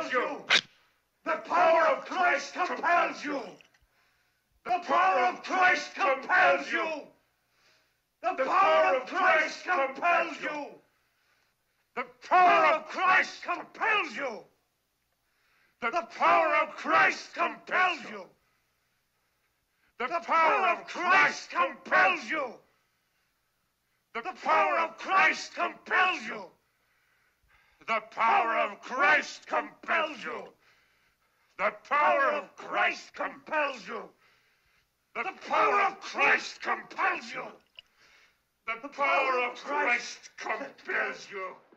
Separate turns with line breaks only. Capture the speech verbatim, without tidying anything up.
compels you. The power of Christ compels you. The power of Christ compels you. The power of Christ compels you. The power of Christ compels you. The power of Christ compels you. The power of Christ compels you. The power of Christ compels you. The power of Christ compels you. The power of Christ compels you. The power of Christ compels you. The power of Christ compels you.